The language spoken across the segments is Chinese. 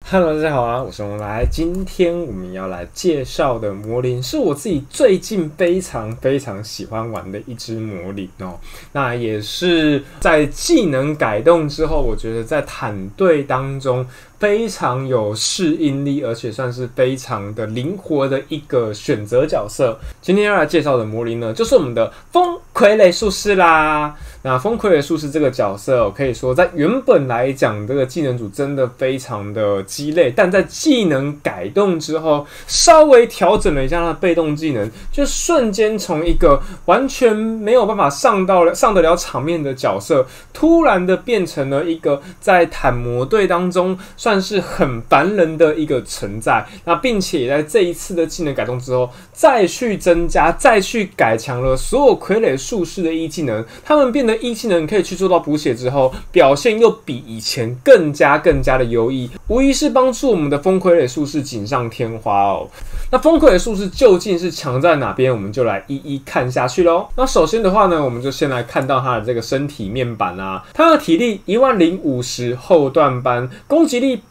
Hello， 大家好啊，我是龙来。今天我们要来介绍的魔灵是我自己最近非常喜欢玩的一只魔灵哦。那也是在技能改动之后，我觉得在坦队当中非常有适应力，而且算是非常的灵活的一个选择角色。今天要来介绍的魔灵呢，就是我们的风傀儡术士啦。那风傀儡术士这个角色，可以说在原本来讲，这个技能组真的非常的鸡肋，但在技能改动之后，稍微调整了一下它的被动技能，就瞬间从一个完全没有办法上得了场面的角色，突然的变成了一个在坦魔队当中算是很烦人的一个存在。那并且也在这一次的技能改动之后，再去增加、再去改强了所有傀儡术士的一技能，他们变得一技能可以去做到补血之后，表现又比以前更加的优异，无疑是帮助我们的风傀儡术士锦上添花哦。那风傀儡术士究竟是强在哪边，我们就来一一看下去咯。那首先的话呢，我们就先来看到他的这个身体面板啊，他的体力1050后段班，攻击力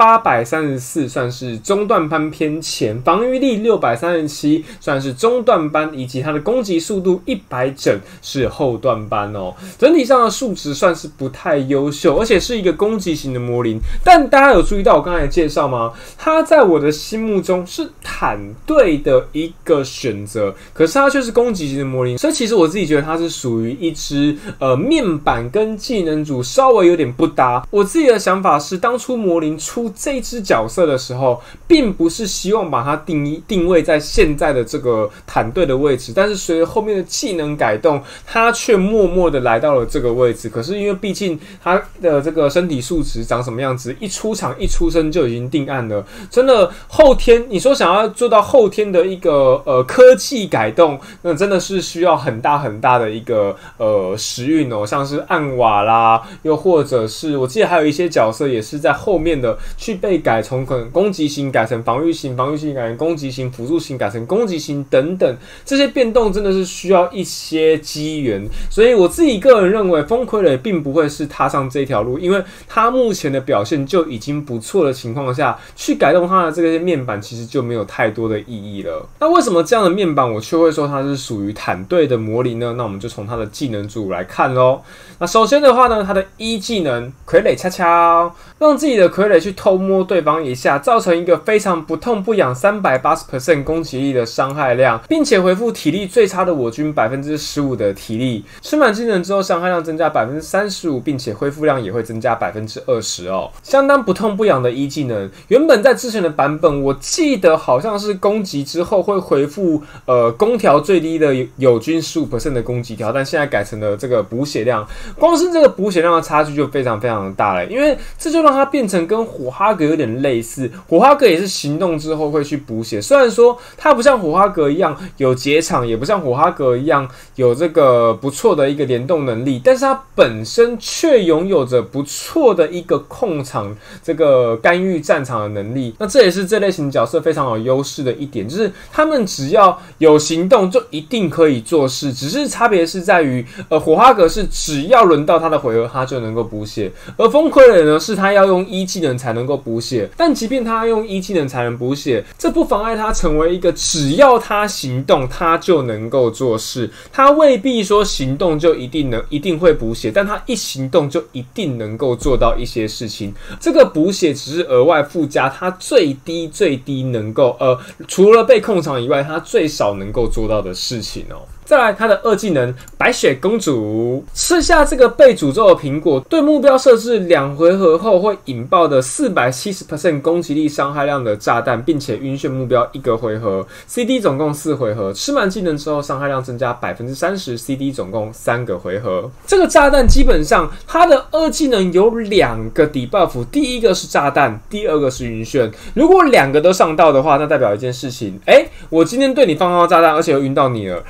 834算是中段班偏前，防御力637算是中段班，以及他的攻击速度100整是后段班哦。整体上的数值算是不太优秀，而且是一个攻击型的魔灵。但大家有注意到我刚才的介绍吗？他在我的心目中是坦队的一个选择，可是他却是攻击型的魔灵，所以其实我自己觉得他是属于一只面板跟技能组稍微有点不搭。我自己的想法是，当初魔灵出这只角色的时候，并不是希望把它定位在现在的这个坦队的位置，但是随着后面的技能改动，他却默默的来到了这个位置。可是因为毕竟他的这个身体素质长什么样子，一出场一出生就已经定案了。真的后天你说想要做到后天的一个科技改动，那真的是需要很大的一个时运哦，像是暗瓦啦，又或者是我记得还有一些角色也是在后面的去被改，从可能攻击型改成防御型，防御型改成攻击型，辅助型改成攻击型等等，这些变动真的是需要一些机缘。所以我自己个人认为，风傀儡并不会是踏上这条路，因为他目前的表现就已经不错的情况下，去改动他的这些面板其实就没有太多的意义了。那为什么这样的面板我却会说它是属于坦队的魔灵呢？那我们就从它的技能组来看咯。那首先的话呢，它的一技能傀儡悄悄，让自己的傀儡去偷摸对方一下，造成一个非常不痛不痒 380% 攻击力的伤害量，并且回复体力最差的我军 15% 的体力。吃满技能之后，伤害量增加 35%， 并且恢复量也会增加 20% 哦，相当不痛不痒的一技能。原本在之前的版本，我记得好像是攻击之后会回复攻条最低的友军 15% 的攻击条，但现在改成了这个补血量。光是这个补血量的差距就非常的大了，因为这就让它变成跟火哈格有点类似。火哈格也是行动之后会去补血，虽然说它不像火哈格一样有结场，也不像火哈格一样有这个不错的一个联动能力，但是它本身却拥有着不错的一个控场这个干预战场的能力。那这也是这类型角色非常有优势的一点，就是他们只要有行动就一定可以做事，只是差别是在于火哈格是只要轮到他的回合他就能够补血，而风傀儡呢是他要用一技能才能够补血。但即便他用一技能才能补血，这不妨碍他成为一个只要他行动他就能够做事。他未必说行动就一定会补血，但他一行动就一定能够做到一些事情。这个补血只是额外附加他最低能够除了被控场以外，他最少能够做到的事情哦。再来，他的二技能白雪公主，吃下这个被诅咒的苹果，对目标设置2回合后会引爆的 470% 攻击力伤害量的炸弹，并且晕眩目标1个回合 ，CD 总共4回合，吃满技能之后伤害量增加 30%， CD 总共3个回合。这个炸弹基本上它的二技能有2个 debuff， 第一个是炸弹，第二个是晕眩。如果2个都上到的话，那代表一件事情，我今天对你放到炸弹，而且又晕到你了，轮到你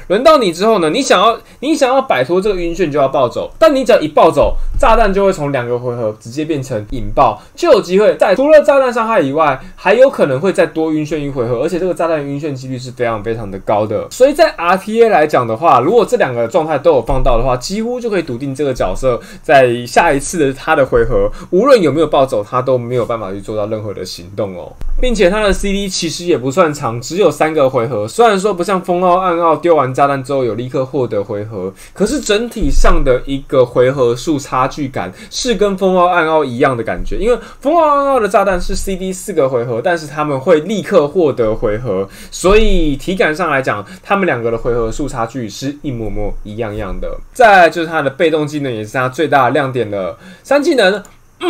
你之后呢，你想要摆脱这个晕眩就要暴走，但你只要一暴走，炸弹就会从2个回合直接变成引爆，就有机会在除了炸弹伤害以外，还有可能会再多晕眩1回合，而且这个炸弹晕眩几率是非常非常的高的。所以在 RTA 来讲的话，如果这2个状态都有放到的话，几乎就可以笃定这个角色在下一次的他的回合，无论有没有暴走，他都没有办法去做到任何的行动哦。并且他的 CD 其实也不算长，只有3个回合。虽然说不像风奥、暗奥丢完炸弹之后有立刻获得回合，可是整体上的一个回合数差距感是跟风奥、暗奥一样的感觉。因为风奥、暗奥的炸弹是 CD 4个回合，但是他们会立刻获得回合，所以体感上来讲，他们2个的回合数差距是一模模一样样的。再来就是他的被动技能，也是他最大的亮点了。3技能。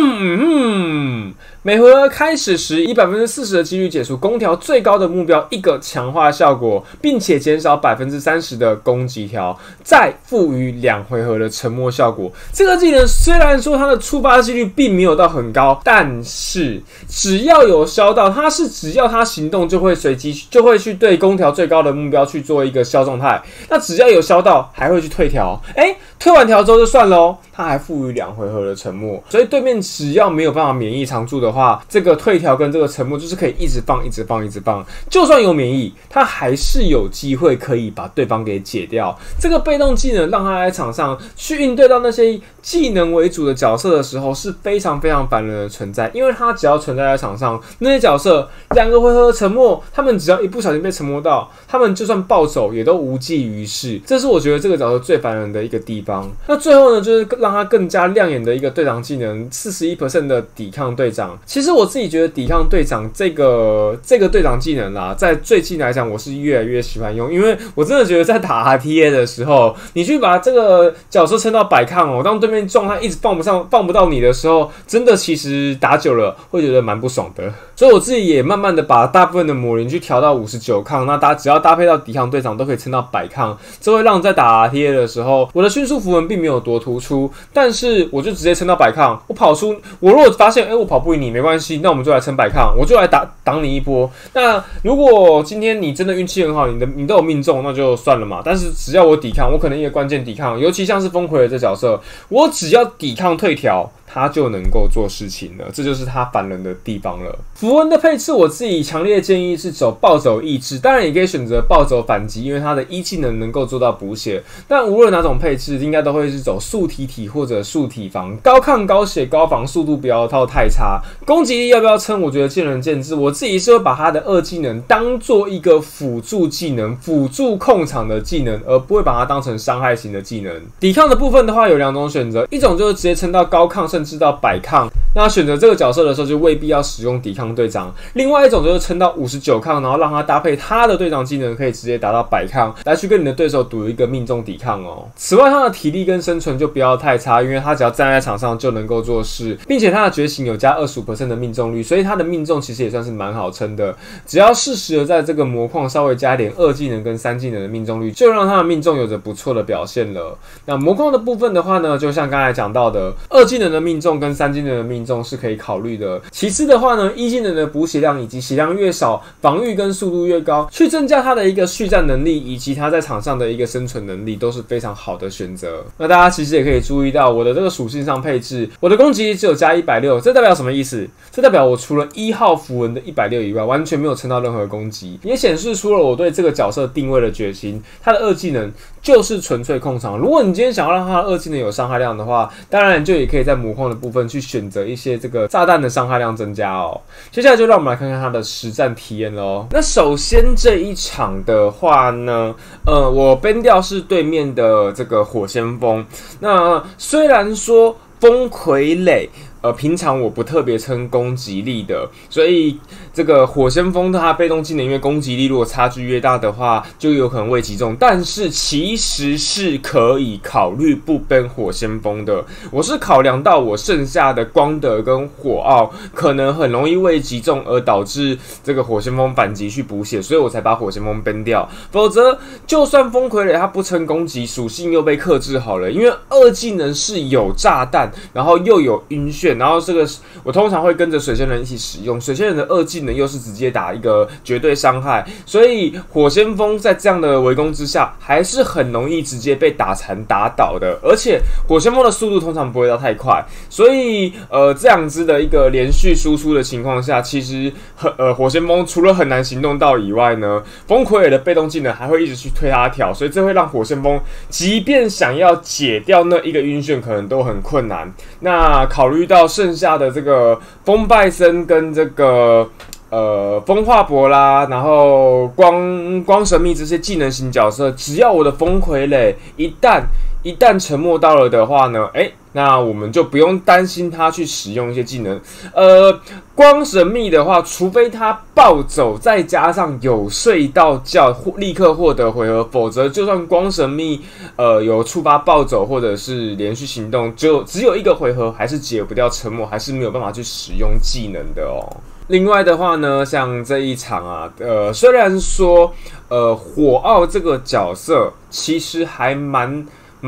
每回合开始时，以40%的几率解除攻条最高的目标1个强化效果，并且减少30%的攻击条，再赋予2回合的沉默效果。这个技能虽然说它的触发几率并没有到很高，但是只要有消到，只要它行动就会随机就会去对攻条最高的目标去做一个消状态。那只要有消到，还会去退条。退完条之后就算咯，它还赋予2回合的沉默，所以对面只要没有办法免疫常驻的话，这个退条跟这个沉默就是可以一直放，就算有免疫，它还是有机会可以把对方给解掉。这个被动技能让他在场上去应对到那些技能为主的角色的时候是非常非常烦人的存在，因为他只要存在在场上，那些角色2个回合的沉默，他们只要一不小心被沉默到，他们就算暴走也都无济于事。这是我觉得这个角色最烦人的一个地方。那最后呢，就是让他更加亮眼的一个队长技能 41% 的抵抗队长。其实我自己觉得抵抗队长这个队长技能啦，在最近来讲我是越来越喜欢用，因为我真的觉得在打 RTA 的时候，你去把这个角色撑到百抗哦，当对面状态一直放不到你的时候，真的其实打久了会觉得蛮不爽的。所以我自己也慢慢的把大部分的魔灵去调到59抗，那只要搭配到抵抗队长都可以撑到100抗，这会让在打 RTA 的时候，我的迅速符文并没有多突出，但是我就直接撑到100抗。我如果发现我跑不赢你没关系，那我们就来撑100抗，我就来挡你一波。那如果今天你真的运气很好，你都有命中，那就算了嘛。但是只要我抵抗，我可能一个关键抵抗，尤其像是风葵的这角色，我只要抵抗退条，他就能够做事情了，这就是他烦人的地方了。符文的配置，我自己强烈建议是走暴走抑制，当然也可以选择暴走反击，因为他的1技能能够做到补血。但无论哪种配置，应该都会是走速体或者速体防，高抗高血高防，速度不要太差。攻击力要不要撑，我觉得见仁见智。我自己是会把他的2技能当做一个辅助技能，辅助控场的技能，而不会把它当成伤害型的技能。抵抗的部分的话有2种选择，一种就是直接撑到高抗甚至到100抗，那选择这个角色的时候就未必要使用抵抗队长。另外一种就是撑到59抗，然后让他搭配他的队长技能，可以直接达到100抗，来去跟你的对手赌一个命中抵抗哦。此外，他的体力跟生存就不要太差，因为他只要站在场上就能够做事，并且他的觉醒有加 25% 的命中率，所以他的命中其实也算是蛮好撑的。只要适时的在这个魔矿稍微加点2技能跟3技能的命中率，就让他的命中有着不错的表现了。那魔矿的部分的话呢，就像刚才讲到的，2技能的命中跟3技能的命中是可以考虑的。其次的话呢，1技能的补血量以及血量越少，防御跟速度越高，去增加他的一个续战能力以及他在场上的一个生存能力，都是非常好的选择。那大家其实也可以注意到我的这个属性上配置，我的攻击力只有加160，这代表什么意思？这代表我除了1号符文的160以外，完全没有撑到任何攻击，也显示出了我对这个角色定位的决心。他的2技能就是纯粹控场。如果你今天想要让他的2技能有伤害量的话，当然就也可以在魔矿的部分去选择一些这个炸弹的伤害量增加哦。接下来就让我们来看看他的实战体验咯。那首先这一场的话呢，我ban掉是对面的这个火先锋。那虽然说风傀儡平常我不特别撑攻击力的，所以这个火先锋它被动技能因为攻击力如果差距越大的话，就有可能未击中，但是其实是可以考虑不ban火先锋的。我是考量到我剩下的光德跟火奥可能很容易未击中，而导致这个火先锋反击去补血，所以我才把火先锋ban掉。否则就算风傀儡它不撑攻击，属性又被克制好了，因为2技能是有炸弹，然后又有晕眩炫，然后这个我通常会跟着水仙人一起使用。水仙人的2技能又是直接打一个绝对伤害，所以火先锋在这样的围攻之下，还是很容易直接被打残打倒的。而且火先锋的速度通常不会到太快，所以这样子的一个连续输出的情况下，其实火先锋除了很难行动到以外呢，风傀儡的被动技能还会一直去推他跳，所以这会让火先锋即便想要解掉那一个晕眩，可能都很困难。那考虑到剩下的这个风拜森跟这个风化博啦，然后光神秘这些技能型角色，只要我的风傀儡一旦沉默到了的话呢，那我们就不用担心他去使用一些技能。光神秘的话，除非他暴走，再加上有睡到觉，立刻获得回合，否则就算光神秘有触发暴走或者是连续行动，只有一个回合，还是解不掉沉默，还是没有办法去使用技能的哦。另外的话呢，像这一场啊，虽然说火奥这个角色其实还蛮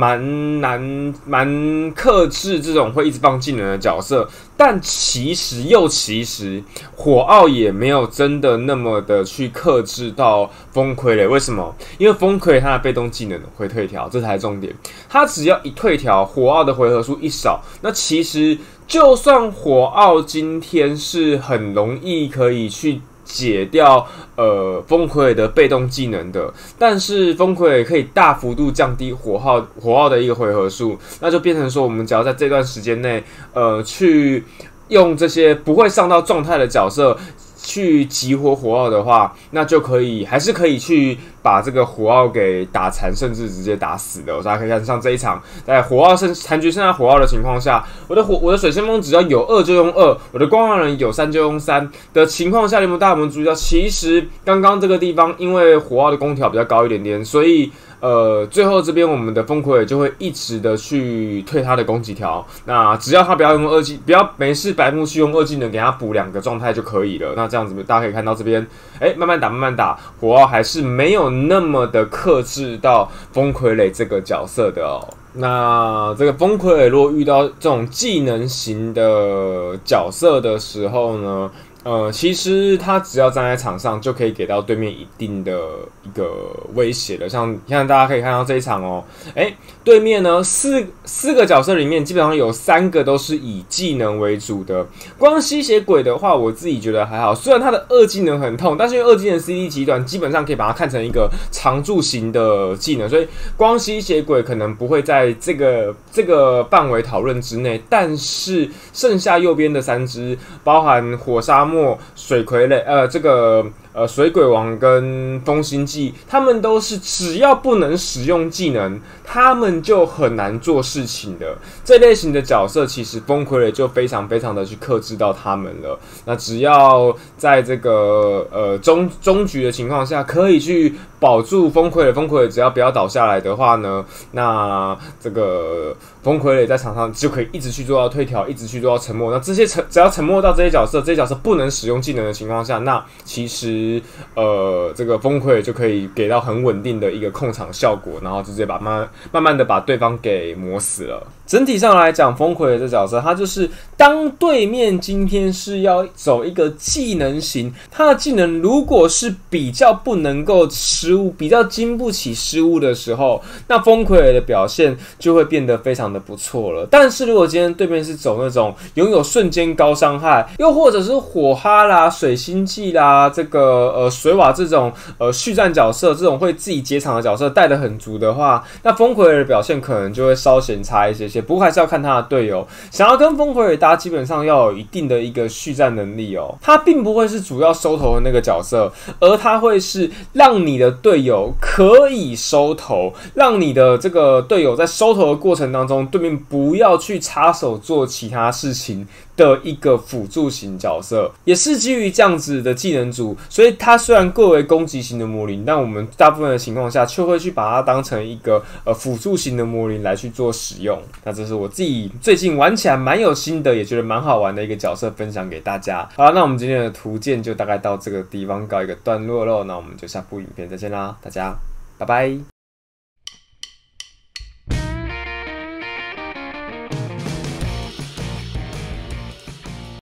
克制这种会一直放技能的角色，但其实火奥也没有真的那么的去克制到风傀儡。为什么？因为风傀儡它的被动技能会退条，这才是重点。它只要一退条，火奥的回合数一少，那其实就算火奥今天是很容易可以去解掉风傀儡的被动技能的，但是风傀儡可以大幅度降低火奥的一个回合数，那就变成说我们只要在这段时间内去用这些不会上到状态的角色去激活火奥的话，那就还是可以去把这个火奥给打残，甚至直接打死的。大家可以看像这一场，在火奥残局剩下火奥的情况下，我的水先锋只要有2就用2，我的光环人有3就用3的情况下，大家有没有注意到，其实刚刚这个地方因为火奥的攻条比较高一点点，所以最后这边我们的风傀儡就会一直的去退他的攻击条，那只要他不要用不要没事白目去用2技能给他补2个状态就可以了。那这样子大家可以看到这边，慢慢打，火奥还是没有那么的克制到风傀儡这个角色的哦。那这个风傀儡如果遇到这种技能型的角色的时候呢，其实他只要站在场上就可以给到对面一定的一个威胁了。像你看，大家可以看到这一场哦，对面呢四个角色里面基本上有3个都是以技能为主的。光吸血鬼的话，我自己觉得还好，虽然他的2技能很痛，但是因为2技能 CD 极短，基本上可以把它看成一个常驻型的技能，所以光吸血鬼可能不会在这个范围讨论之内。但是剩下右边的3只，包含火沙漠、水傀儡，水鬼王跟风行记，他们都是只要不能使用技能，他们就很难做事情的。这类型的角色，其实风傀儡就非常非常的去克制到他们了。那只要在这个中局的情况下，可以去保住风傀儡只要不要倒下来的话呢，那这个风傀儡在场上就可以一直去做到退条，一直去做到沉默。那这些只要沉默到这些角色不能使用技能的情况下，那其实这个风傀儡就可以给到很稳定的一个控场效果，然后直接慢慢的把对方给磨死了。整体上来讲，风傀儡这角色，他就是当对面今天是要走一个技能型，他的技能如果是比较不能够失误，比较经不起失误的时候，那风傀儡的表现就会变得非常的不错了。但是如果今天对面是走那种拥有瞬间高伤害，又或者是火哈啦、水星记啦、这个水瓦这种续战角色，这种会自己解场的角色带得很足的话，那风傀儡的表现可能就会稍显差一些。不过还是要看他的队友，想要跟风傀儡搭，基本上要有一定的一个续战能力哦。他并不会是主要收头的那个角色，而他会是让你的队友可以收头，让你的这个队友在收头的过程当中，对面不要去插手做其他事情的一个辅助型角色，也是基于这样子的技能组，所以它虽然贵为攻击型的魔灵，但我们大部分的情况下却会去把它当成一个辅助型的魔灵来去做使用。那这是我自己最近玩起来蛮有心得，也觉得蛮好玩的一个角色，分享给大家。好了，那我们今天的图鉴就大概到这个地方告一个段落喽。那我们就下部影片再见啦，大家拜拜。